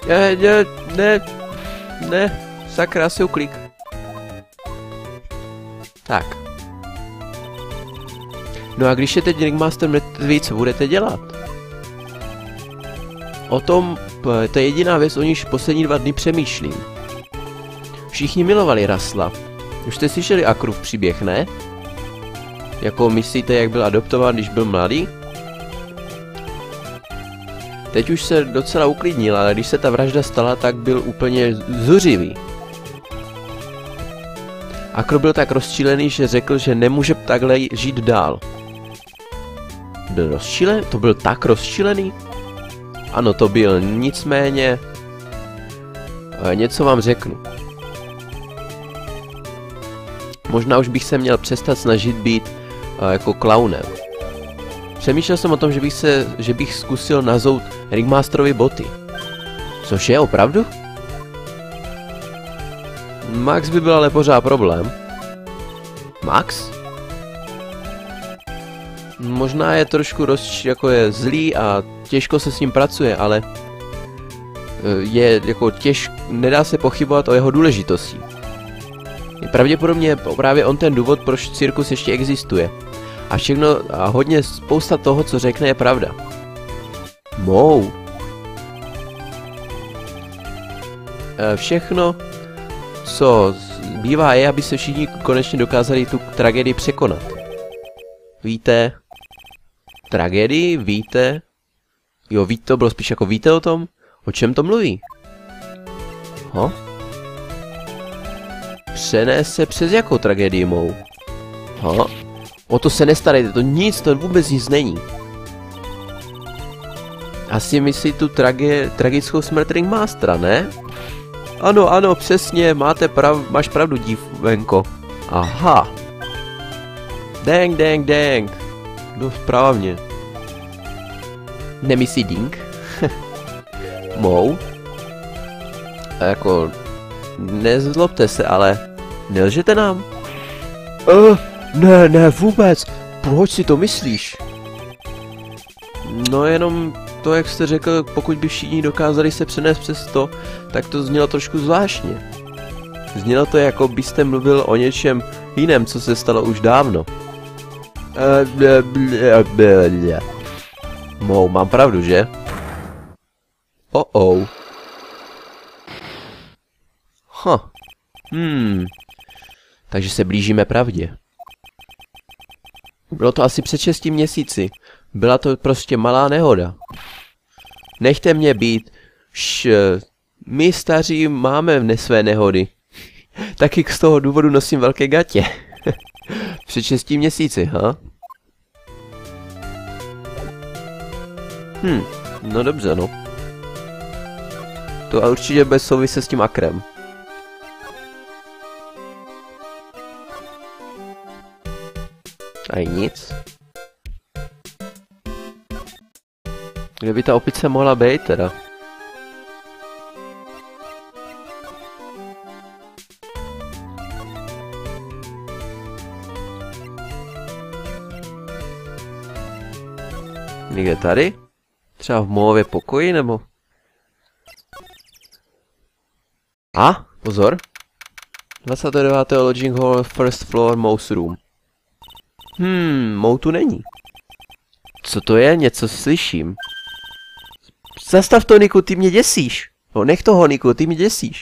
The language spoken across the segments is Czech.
Ne, sakra, si uklik. Tak. No a když je teď Ringmaster mrtvý, co budete dělat? O tom, to je jediná věc, o níž poslední 2 dny přemýšlím. Všichni milovali Russella. Už jste slyšeli Akrův příběh, ne? Jako myslíte, jak byl adoptován, když byl mladý? Teď už se docela uklidnil, ale když se ta vražda stala, tak byl úplně zuřivý. Akro byl tak rozčilený, že řekl, že nemůže takhle žít dál. Byl rozčilený? To byl tak rozčilený? Ano, to byl, nicméně... něco vám řeknu. Možná už bych se měl přestat snažit být jako klaunem. Přemýšlel jsem o tom, že bych zkusil nazout Ringmasterovi boty. Což je opravdu? Max by byl ale pořád problém. Max? Možná je trošku jako je zlý a těžko se s ním pracuje, ale je jako nedá se pochybovat o jeho důležitosti. Je pravděpodobně právě on ten důvod, proč cirkus ještě existuje. A všechno a hodně spousta toho, co řekne, je pravda. Mou. Všechno, co bývá, je, aby se všichni konečně dokázali tu tragédii překonat. Víte? Tragédii? Víte? Jo, víte, to bylo spíš jako víte o tom? O čem to mluví? Přenést se přes jakou tragédii mou? O to se nestarejte, to vůbec nic není. Asi myslí tu tragickou smrt Ringmastera, ne? Ano, přesně, máš pravdu, dívenko. Aha. Dang. No správně. Nemyslí Ding? Mou? Jako... Nezlobte se, ale... Nelžete nám? Ne, vůbec. Proč si to myslíš? No jenom to, jak jste řekl, pokud by všichni dokázali se přenést přes to, tak to znělo trošku zvláštně. Znělo to, jako byste mluvil o něčem jiném, co se stalo už dávno. Mou, mám pravdu, že? Takže se blížíme pravdě. Bylo to asi před 6 měsíci. Byla to prostě malá nehoda. Nechte mě být. My staří máme své nehody. Taky z toho důvodu nosím velké gatě. Před 6 měsíci, No dobře, no. To určitě bez souvisí s tím Akrem. A nic. Kde by ta opice mohla být teda? Někde tady? Třeba v Moově pokoji, nebo? Pozor. 29. Lodging Hall, first floor, Mouse room. Mou tu není. Co to je? Něco slyším. Zastav to, Niku, ty mě děsíš. No, nech toho, Niku, ty mě děsíš.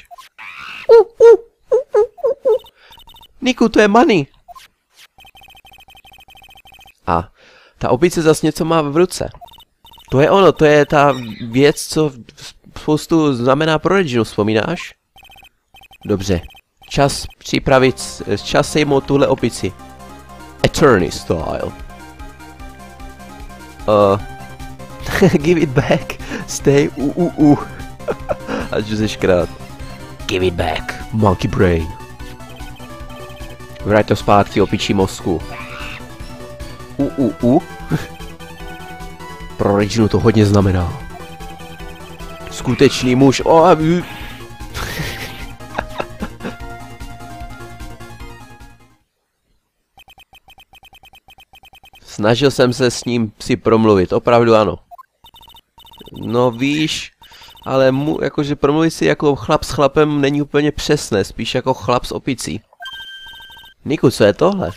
Niku, to je Manny. A ta opice zas něco má v ruce. To je ono, to je ta věc, co spoustu znamená pro Reginu, vzpomínáš? Dobře. Čas sejmout tuhle opici. Attorney style. Give it back. Stay. Až se škrát. Give it back. Monkey brain. Vrať to zpátky, opičí mozku. Pro Reginu to hodně znamená. Skutečný muž. Snažil jsem se s ním si promluvit, opravdu ano. No víš, ale jakože promluvit si jako chlap s chlapem není úplně přesné, spíš jako chlap s opicí. Niku, co je tohle?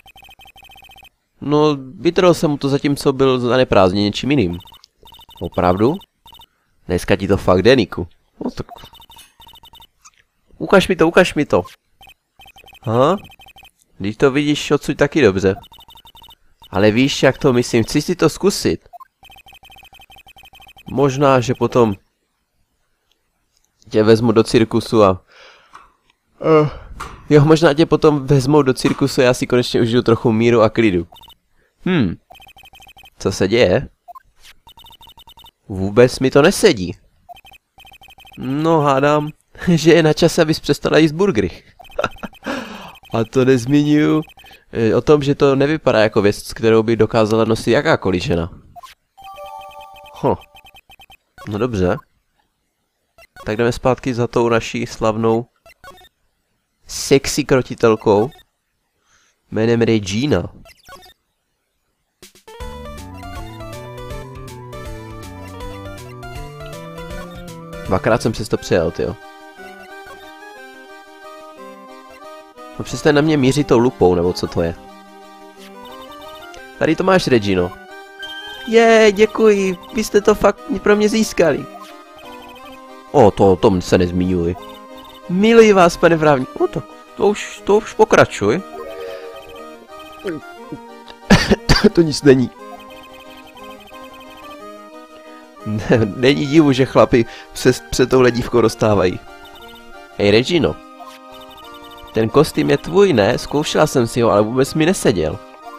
No, vytrhl jsem mu to zatímco byl zaneprázdněn něčím jiným. Opravdu? Dneska ti to fakt jde, Niku. No tak... Ukaž mi to. Aha. Když to vidíš odsud taky dobře. Ale víš, jak to myslím, chci si to zkusit. Možná, že potom tě vezmu do cirkusu a... Jo, možná tě potom vezmou do cirkusu a já si konečně užiju trochu míru a klidu. Co se děje? Vůbec mi to nesedí. No, hádám, že je na čase, abys přestala jíst burgery. A to nezmiňuju o tom, že to nevypadá jako věc, kterou by dokázala nosit jakákoliv žena. No dobře. Tak jdeme zpátky za tou naší slavnou sexy krotitelkou jménem Regina. Dvakrát jsem přes to přejel, tyjo. No přestaň na mě mířit tou lupou, nebo co to je. Tady to máš, Regino. Děkuji, vy jste to fakt pro mě získali. O tom se nezmiňuji. Miluji vás, pane právník. To už pokračuj. To nic není. Není divu, že chlapi před tou ledívkou dostávají. Hej, Regino. Ten kostým je tvůj, ne? Zkoušela jsem si ho, ale vůbec mi neseděl.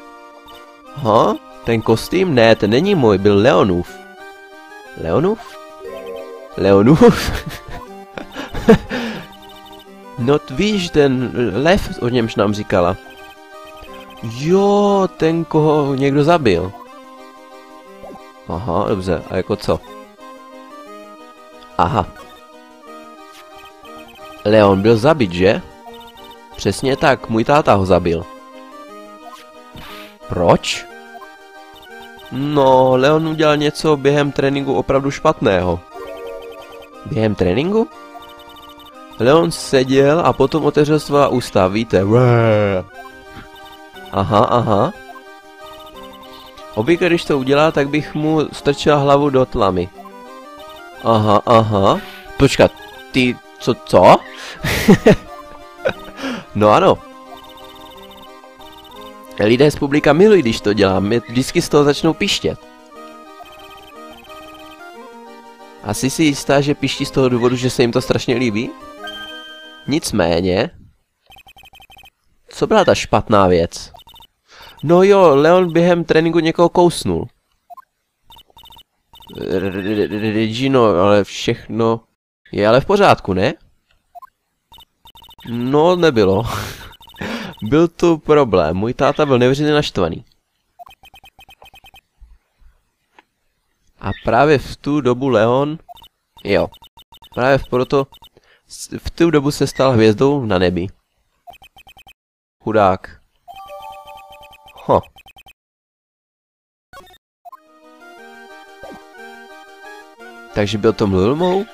Ten kostým? Ne, ten není můj, byl Leonův. Leonův? Leonův? No víš, ten lev, o němž nám říkala. Jo, ten, koho někdo zabil. Aha, dobře, a jako co? Aha. Leon byl zabit, že? Přesně tak, můj táta ho zabil. Proč? No, Leon udělal něco během tréninku opravdu špatného. Během tréninku? Leon seděl a potom otevřel svá ústa, víte. Aha. Obvykle, když to udělá, tak bych mu strčila hlavu do tlamy. Aha. Počkat, ty, co? No ano. Lidé z publika milují, když to dělám, vždycky z toho začnou pištět. Asi si jistá, že piští z toho důvodu, že se jim to strašně líbí? Nicméně... Co byla ta špatná věc? No jo, Leon během tréninku někoho kousnul. Regino, ale všechno... Je ale v pořádku, ne? No, nebylo. Byl tu problém, můj táta byl neuvěřitelně naštvaný. A právě v tu dobu Leon... Jo. Právě v tu dobu se stal hvězdou na nebi. Chudák. Takže byl to Lilmou?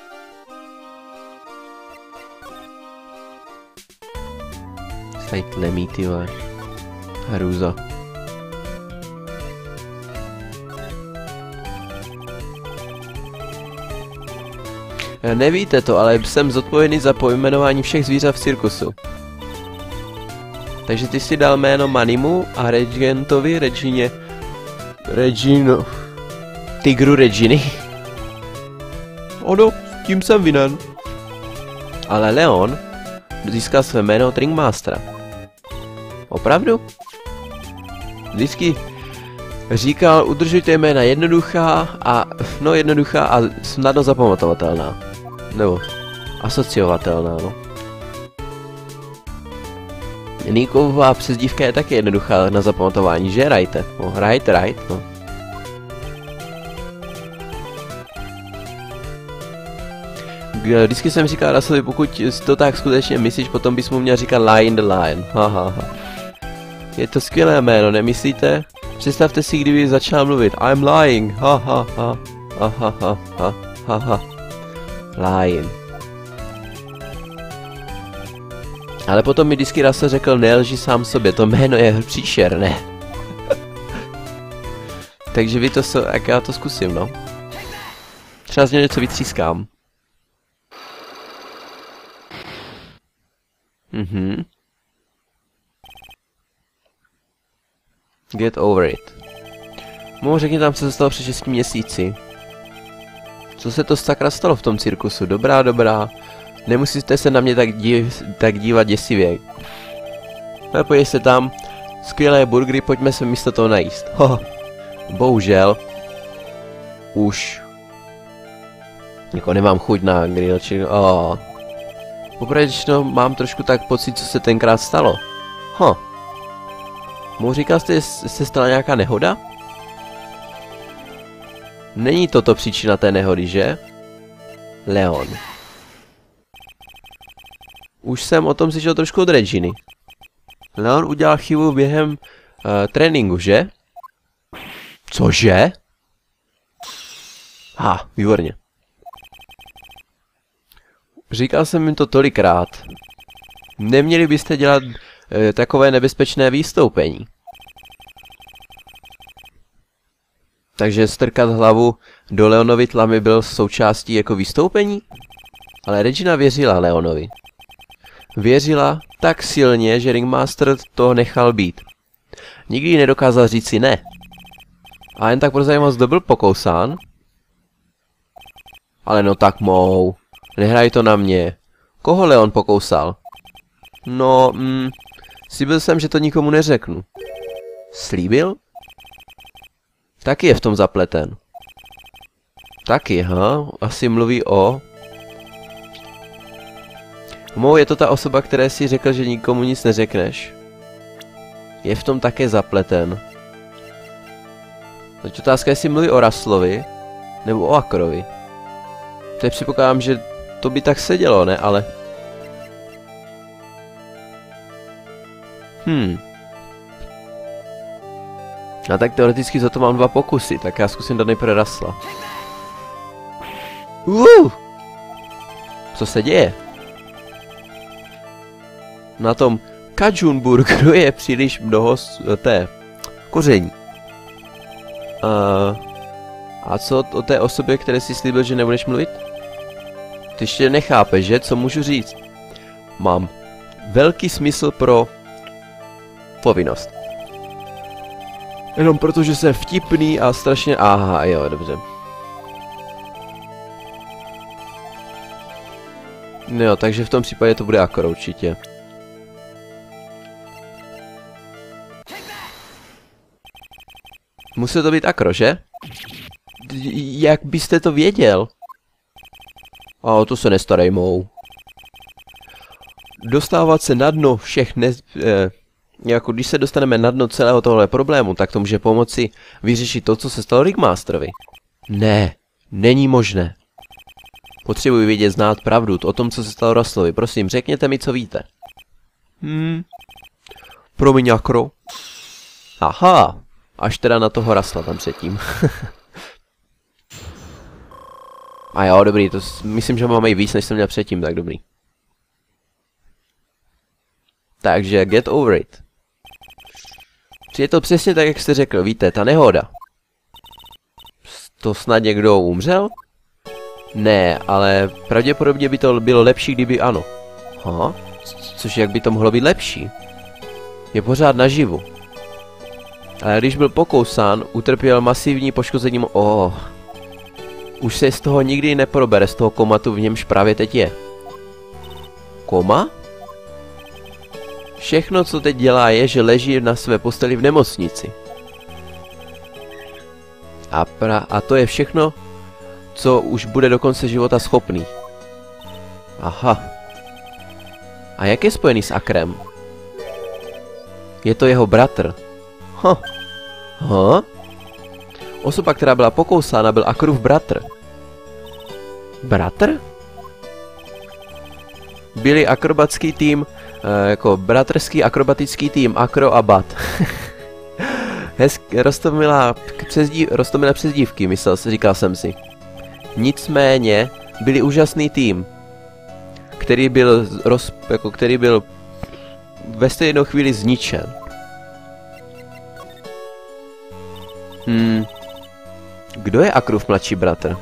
Tady tlemí, ty vole. Hrůza. Nevíte to, ale jsem zodpovědný za pojmenování všech zvířat v cirkusu. Takže ty si dal jméno Manimu a Regentovi, Regině... Regino... Tigru Reginy. Ono, tím jsem vinen. Ale Leon získal své jméno od Ringmastera. Opravdu? Vždycky říkal, udržujte jména jednoduchá a snadno zapamatovatelná. Nebo asociovatelná, no. Niková přezdívka je taky jednoduchá na zapamatování, že? Rajte. No, right, no. Vždycky jsem říkal Russellovi, pokud to tak skutečně myslíš, potom bys mu měl říkat Lion the Lion. Haha. Je to skvělé jméno, nemyslíte? Představte si, kdyby začal mluvit I'm lying, Lion. Ale potom mi vždycky Russell řekl, nelži sám sobě, to jméno je příšerné. Takže vy to jak já to zkusím, no. Třeba z něj něco vytřískám. Get over it. Mohu řekni tam, co se stalo před 6 měsíci. Co se to sakra stalo v tom cirkusu? Dobrá, dobrá. Nemusíte se na mě tak dívat děsivě. Ale pojď se tam. Skvělé burgery, pojďme se místo toho najíst. Bohužel. Už. Jako nemám chuť na grill, či... Popravdě mám trošku tak pocit, co se tenkrát stalo. Mohu říkat, že se stala nějaká nehoda? Není toto příčina té nehody, že? Leon. Už jsem o tom slyšel trošku od Reginy. Leon udělal chybu během tréninku, že? Cože? Výborně. Říkal jsem jim to tolikrát. Neměli byste dělat takové nebezpečné vystoupení. Takže strkat hlavu do Leonovy tlamy byl součástí jako vystoupení? Ale Regina věřila Leonovi. Věřila tak silně, že Ringmaster to nechal být. Nikdy nedokázal říci ne. A jen tak pro zajímavost, kdo byl pokousán? Ale no tak mou. Nehraj to na mě. Koho Leon pokousal? No, slíbil jsem, že to nikomu neřeknu. Slíbil? Taky je v tom zapleten. Taky, asi mluví o... Mou, je to ta osoba, které si řekl, že nikomu nic neřekneš. Je v tom také zapleten. Teď otázka, jestli mluví o Russellovi, nebo o Akrovi. Teď předpokládám, že to by tak sedělo, ne? Ale... A tak teoreticky za to mám 2 pokusy, tak já zkusím dát nejprve Russella. Co se děje? Na tom Cajun burgeru je příliš mnoho koření. A co o té osobě, které si slíbil, že nebudeš mluvit? Ty ještě nechápeš, že? Co můžu říct? Mám velký smysl pro povinnost. Jenom protože jsem vtipný a strašně... Aha, jo, dobře. No, takže v tom případě to bude Akro určitě. Musí to být Akro, že? Jak byste to věděl? To se nestarej mou. Dostávat se na dno všech jako když se dostaneme na dno celého tohle problému, tak to může pomoci vyřešit to, co se stalo Ringmasterovi. Ne, není možné. Potřebuji vědět, znát pravdu o tom, co se stalo Russellovi. Prosím, řekněte mi, co víte. Promiň, Akro. Aha, až teda na toho Russella tam předtím. A jo, dobrý, to myslím, že máme i víc, než jsem měl předtím, tak dobrý. Takže get over it. Je to přesně tak, jak jste řekl, víte, ta nehoda. To snad někdo umřel? Ne, ale pravděpodobně by to bylo lepší, kdyby ano. Což jak by to mohlo být lepší? Je pořád naživu. Ale když byl pokousán, utrpěl masivní poškozením. Už se z toho nikdy neprobere, z toho komatu, v němž právě teď je. Koma? Všechno, co teď dělá, je, že leží na své posteli v nemocnici. A to je všechno, co už bude do konce života schopný. Aha. A jak je spojený s Akrem? Je to jeho bratr. Osoba, která byla pokousána, byl Akrův bratr. Bratr? Byli akrobatský tým, jako bratrský akrobatický tým, Akro a Bat. Roztomilé přezdívky, říkal jsem si. Nicméně, byli úžasný tým, který byl který byl ve stejnou chvíli zničen. Kdo je Akrův mladší bratr?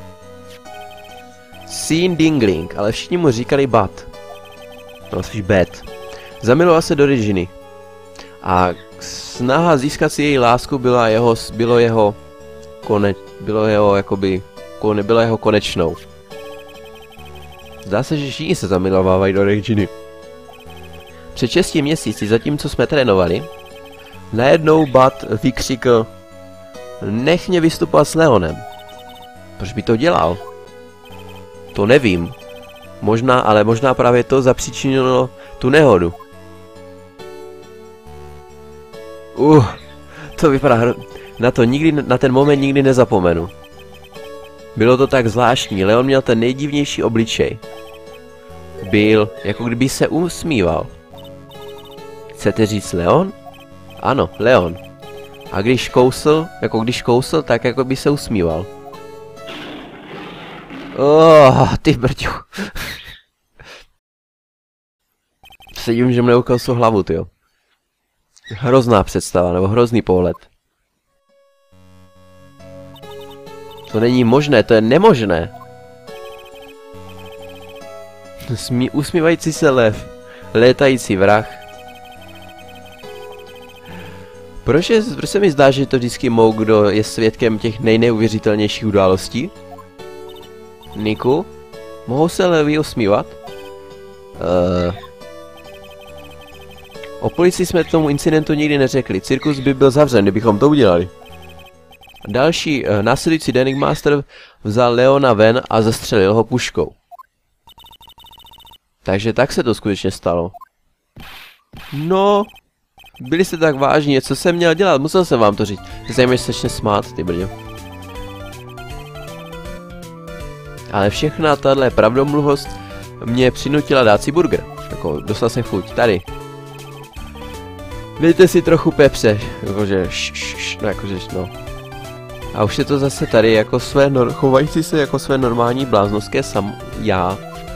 Sean Dingling, ale všichni mu říkali Bat. No, spíš Bet. Zamiloval se do Reginy. A snaha získat si její lásku byla jeho konečnou. Zdá se, že všichni se zamilovávají do Reginy. Před 6 měsíci, zatímco jsme trénovali, najednou Bat vykřikl: nech mě vystupovat s Leonem. Proč by to dělal? To nevím. Možná právě to zapříčinilo tu nehodu. To vypadá na ten moment nikdy nezapomenu. Bylo to tak zvláštní, Leon měl ten nejdivnější obličej. Byl, jako kdyby se usmíval. Chcete říct Leon? Ano, Leon. A když kousl, tak jako by se usmíval. Ty brďo. Se divím, že mne ukousl hlavu, tyjo. Hrozná představa, nebo hrozný pohled. To není možné, to je nemožné. Usmívající se lev, létající vrah. Proč se mi zdá, že to vždycky kdo je svědkem těch nejneuvěřitelnějších událostí? Niku? Mohou se levy usmívat? O policii jsme k tomu incidentu nikdy neřekli. Cirkus by byl zavřen, kdybychom to udělali. Následující den Master vzal Leona ven a zastřelil ho puškou. Takže tak se to skutečně stalo. No, byli jste tak vážní, co jsem měl dělat, musel jsem vám to říct. Zajímavé se začne smát, ty brďo. Ale všechna tahle pravdomluvost mě přinutila dát si burger. Jako, dostal jsem chuť, tady. Dejte si trochu pepře, jakože no. A už je to zase tady, jako chovající se jako své normální bláznovské já.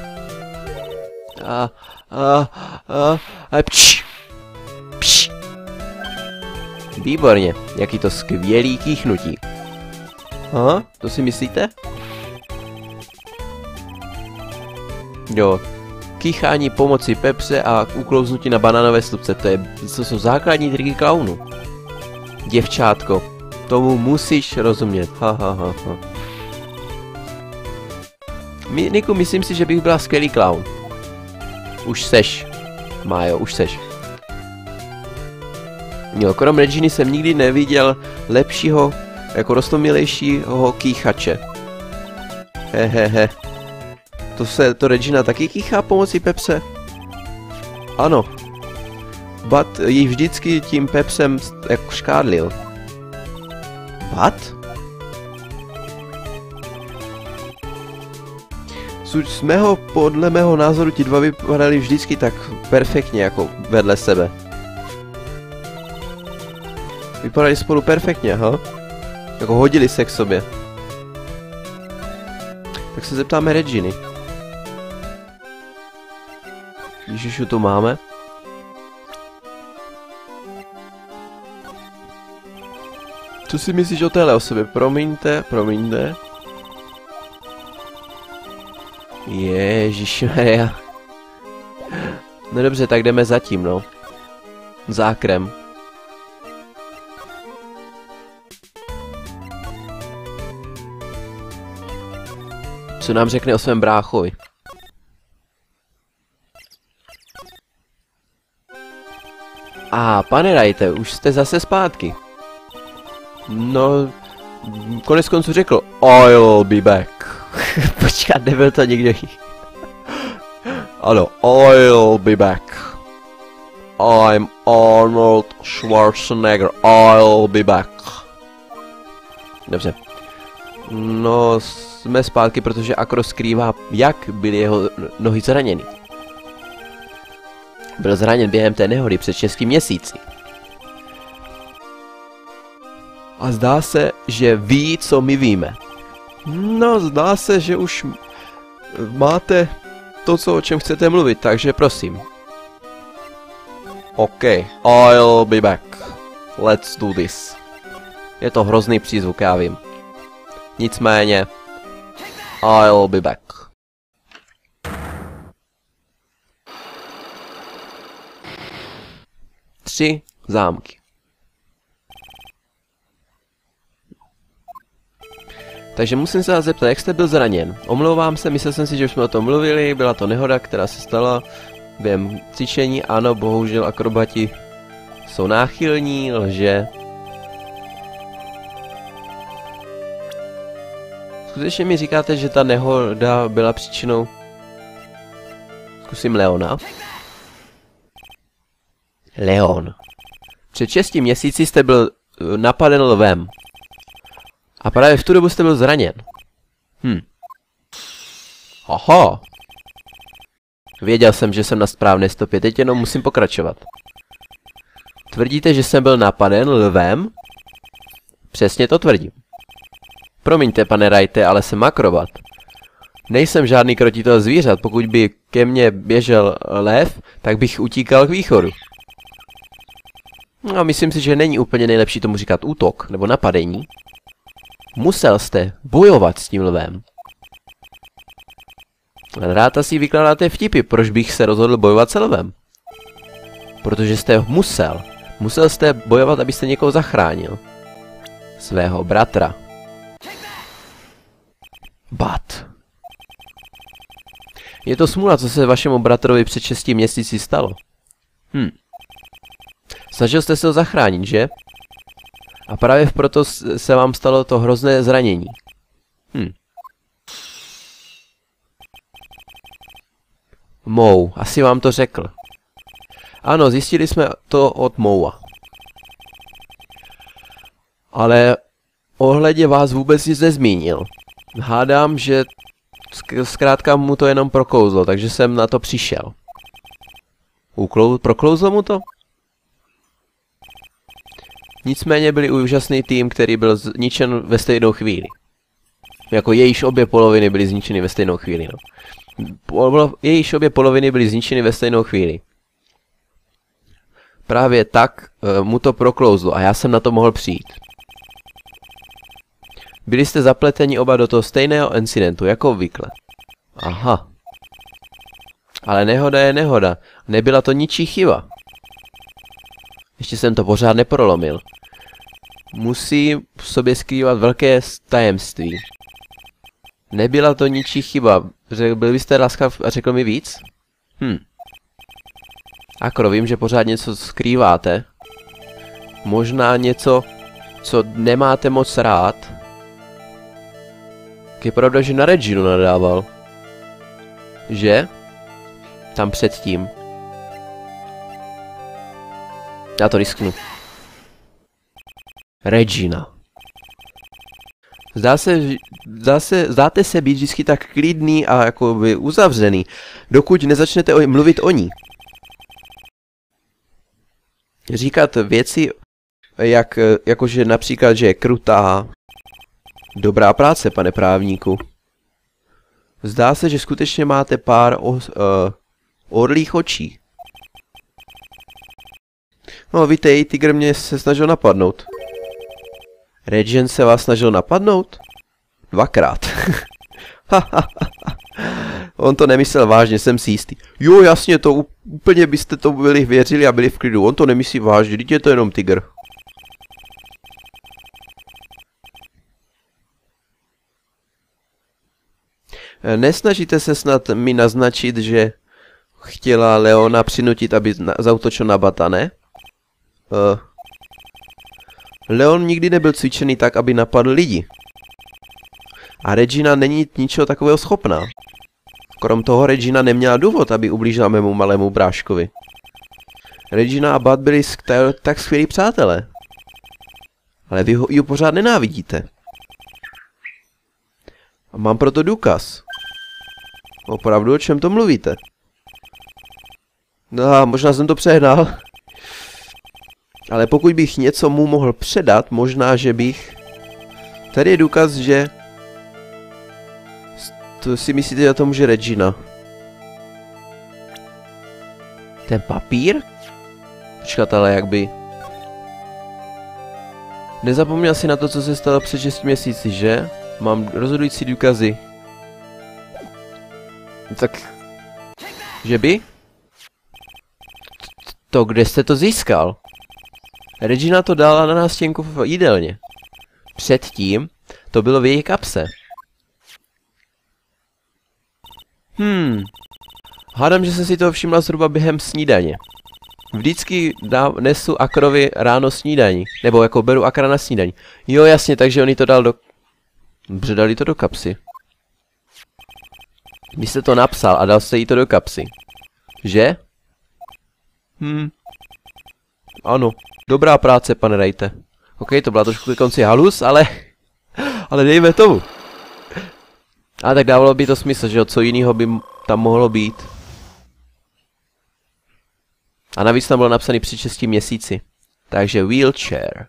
Výborně, jaký to skvělý kýchnutí. Aha, to si myslíte? Jo, kýchání pomocí pepře a uklouznutí na banánové slupce, to jsou základní triky klaunů. Děvčátko, tomu musíš rozumět, ha. Niku, myslím si, že bych byla skvělý klaun. Už seš, Májo, už seš. Jo, krom Reginy jsem nikdy neviděl lepšího, jako roztomilejšího kýchače. Hehehe. To Regina taky kýchá pomocí pepře? Ano. Bat jí vždycky tím pepsem jako škádlil. Bat? Podle mého názoru ti dva vypadali vždycky tak perfektně jako vedle sebe. Vypadali spolu perfektně, ha? Jako hodili se k sobě. Tak se zeptáme Reginy. Ježišu, to máme. Co si myslíš o téhle osobě? Promiňte. Ježišmarja. No dobře, tak jdeme zatím, no. Zákrem. Co nám řekne o svém bráchovi? Pane Wrighte, už jste zase zpátky. No, konec konců řekl, I'll be back. Počkat, nebyl to někdo jiný. Ano, I'll be back. I'm Arnold Schwarzenegger, I'll be back. Dobře. No, jsme zpátky, protože Akro skrývá, jak byly jeho nohy zraněny. Byl zraněn během té nehody před 6 měsíci. A zdá se, že ví, co my víme. No, zdá se, že už máte to, o čem chcete mluvit, takže prosím. OK, I'll be back. Let's do this. Je to hrozný přízvuk, já vím. Nicméně, I'll be back. Tři zámky. Takže musím se vás zeptat, jak jste byl zraněn. Omlouvám se, myslel jsem si, že už jsme o tom mluvili, byla to nehoda, která se stala během cvičení. Ano, bohužel akrobati jsou náchylní, lže. Skutečně mi říkáte, že ta nehoda byla příčinou... Zkusím Leona. Leon. Před 6 měsíci jste byl napaden lvem. A právě v tu dobu jste byl zraněn. Aha. Věděl jsem, že jsem na správné stopě, teď jenom musím pokračovat. Tvrdíte, že jsem byl napaden lvem? Přesně to tvrdím. Promiňte, pane Wrighte, ale jsem akrobat. Nejsem žádný krotitel zvířat, pokud by ke mně běžel lev, tak bych utíkal k východu. A myslím si, že není úplně nejlepší tomu říkat útok nebo napadení. Musel jste bojovat s tím lvem. Rád asi vykládáte vtipy, proč bych se rozhodl bojovat s lvem. Protože jste musel. Musel jste bojovat, abyste někoho zachránil. Svého bratra. But. Je to smůla, co se vašemu bratrovi před 6 měsíci stalo. Snažil jste se ho zachránit, že? A právě proto se vám stalo to hrozné zranění. Mou, asi vám to řekl. Ano, zjistili jsme to od Moua. Ale ohledně vás vůbec nic nezmínil. Hádám, že zkrátka mu to jenom prokouzlo, takže jsem na to přišel. Proklouzlo mu to? Nicméně byli úžasný tým, který byl zničen ve stejnou chvíli. Jako jejíž obě poloviny byly zničeny ve stejnou chvíli, no. Jejíž obě poloviny byly zničeny ve stejnou chvíli. Právě tak mu to proklouzlo a já jsem na to mohl přijít. Byli jste zapleteni oba do toho stejného incidentu, jako obvykle. Aha. Ale nehoda je nehoda. Nebyla to ničí chyba. Ještě jsem to pořád neprolomil. Musí v sobě skrývat velké tajemství. Nebyla to ničí chyba. Byl byste laskav a řekl mi víc? Akro, vím, že pořád něco skrýváte. Možná něco, co nemáte moc rád. Je pravda, že na Reginu nadával. Že? Tam předtím. Já to Regina. Zdáte se být vždycky tak klidný a jakoby uzavřený, dokud nezačnete mluvit o ní. Říkat věci, jakože například, že je krutá. Dobrá práce, pane právníku. Zdá se, že skutečně máte pár orlých očí. No, víte, její tygr mě se snažil napadnout. Regent se vás snažil napadnout? 2krát. On to nemyslel vážně, jsem si jistý. Jo, jasně, to úplně byste to byli věřili a byli v klidu. On to nemyslí vážně, vždyť je to jenom tygr. Nesnažíte se snad mi naznačit, že chtěla Leona přinutit, aby zaútočil na Bata, ne? Leon nikdy nebyl cvičený tak, aby napadl lidi. A Regina není ničeho takového schopná. Krom toho Regina neměla důvod, aby ublížila mému malému bráškovi. Regina a Bat byli tak skvělí přátelé. Ale vy ji pořád nenávidíte. A mám proto důkaz. Opravdu, o čem to mluvíte? No, možná jsem to přehnal. Ale pokud bych něco mu mohl předat, možná, že bych... Tady je důkaz, že To si myslíte, že to může Regina? Ten papír? Počkat, ale jak by... Nezapomněl si na to, co se stalo před 6 měsíci, že? Mám rozhodující důkazy. Tak... Že by? To, kde jste to získal? Regina to dala na nástěnku v jídelně. Předtím to bylo v její kapse. Hádám, že jsem si toho všimla zhruba během snídaně. Vždycky nesu Akrovi ráno snídaní. Nebo jako beru Akra na snídaní. Jo, jasně, takže on jí to dal do... Dobře, dali to do kapsy. Vy jste to napsal a dal jste jí to do kapsy. Že? Ano. Dobrá práce, pane Rejte. OK, to byla trošku ke konci halus, ale... ale dejme tomu. A tak dávalo by to smysl, že jo? Co jiného by tam mohlo být. A navíc tam bylo napsaný před 6 měsíci. Takže wheelchair.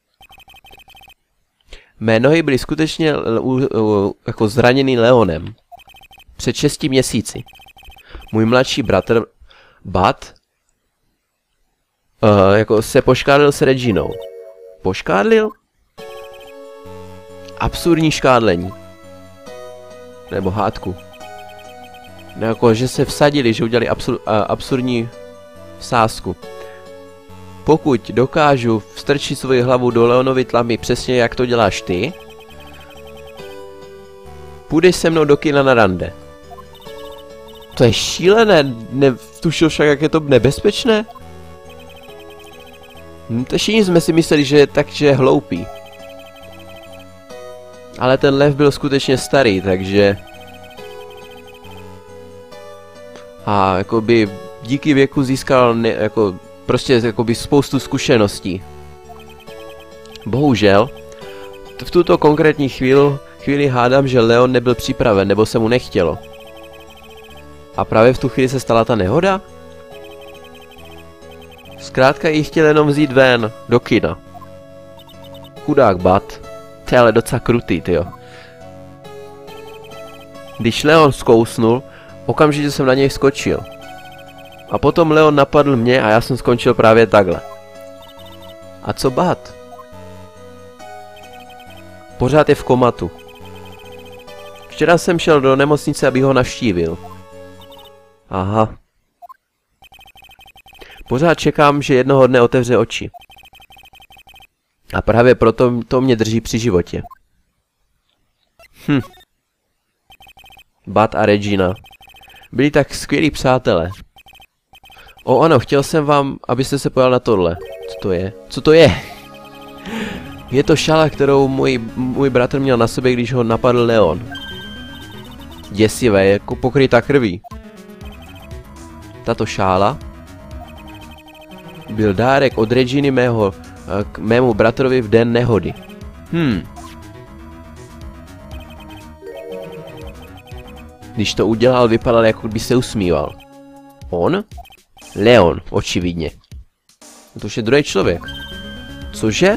Mé nohy byly skutečně jako zraněný Leonem. Před 6 měsíci. Můj mladší bratr Bud jako se poškádlil s Reginou. Poškádlil? Absurdní škádlení. Nebo hádku. Jako, že se vsadili, že udělali absurdní vsázku. Pokud dokážu vstrčit svoji hlavu do Leonovy tlamy přesně jak to děláš ty, půjdeš se mnou do kina na rande. To je šílené, netušil však, jak je to nebezpečné? To všichni jsme si mysleli, že je hloupý. Ale ten lev byl skutečně starý, takže... A jakoby díky věku získal prostě jakoby spoustu zkušeností. Bohužel, v tuto konkrétní chvíli hádám, že Leon nebyl připraven, nebo se mu nechtělo. A právě v tu chvíli se stala ta nehoda? Zkrátka jí chtěl jenom vzít ven, do kina. Chudák Bud. To je ale docela krutý, tyjo. Když Leon zkousnul, okamžitě jsem na něj skočil. A potom Leon napadl mě a já jsem skončil právě takhle. A co Bud? Pořád je v komatu. Včera jsem šel do nemocnice, abych ho navštívil. Aha. Pořád čekám, že jednoho dne otevře oči. A právě proto to mě drží při životě. Bud a Regina byli tak skvělí přátelé. Ano, chtěl jsem vám, abyste se pojal na tohle. Co to je? Co to je? Je to šala, kterou můj bratr měl na sobě, když ho napadl Leon. Děsivé, jako pokrytá krví. Tato šála byl dárek od Reginy k mému bratrovi v den nehody. Když to udělal, vypadal, jako by se usmíval. On? Leon, očividně. To už je druhý člověk. Cože?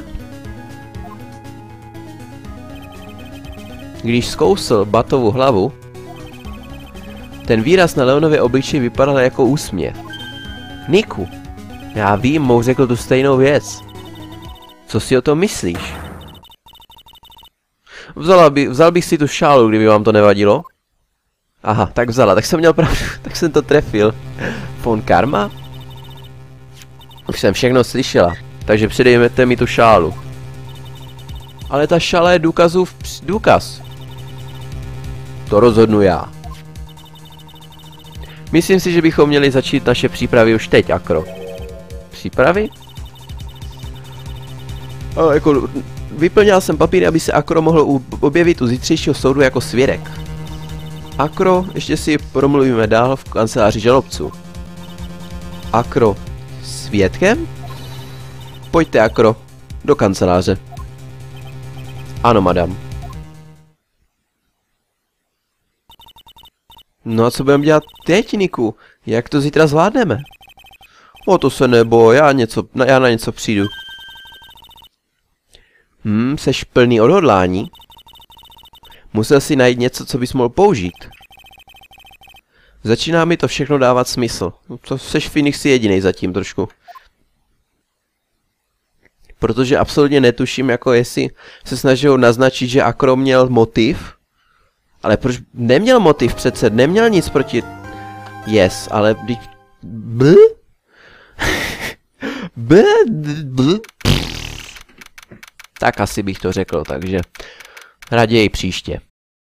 Když zkousl Budovu hlavu, ten výraz na Leonově obličeji vypadal jako úsměv. Niku, já vím, mou řekl tu stejnou věc. Co si o tom myslíš? Vzal bych si tu šálu, kdyby vám to nevadilo. Aha, tak vzala, tak jsem měl pravdu, tak jsem to trefil. Von Karma? Už jsem všechno slyšela, takže přidejte mi tu šálu. Ale ta šála je důkazův důkaz. To rozhodnu já. Myslím si, že bychom měli začít naše přípravy už teď, Akro. Přípravy? Jako, vyplňal jsem papíry, aby se Akro mohl objevit u zítřejšího soudu jako svědek. Akro, ještě si promluvíme dál v kanceláři žalobců. Akro, svědkem? Pojďte, Akro, do kanceláře. Ano, madam. No a co budeme dělat teď, Niku? Jak to zítra zvládneme? O to se neboj, já na něco přijdu. Seš plný odhodlání? Musel si najít něco, co bys mohl použít. Začíná mi to všechno dávat smysl. To seš Phoenix jedinej zatím trošku. Protože absolutně netuším, jako jestli se snažil naznačit, že Akro měl motiv. Ale proč neměl motiv přece, neměl nic proti... Yes, ale... Tak asi bych to řekl, takže... Raději příště.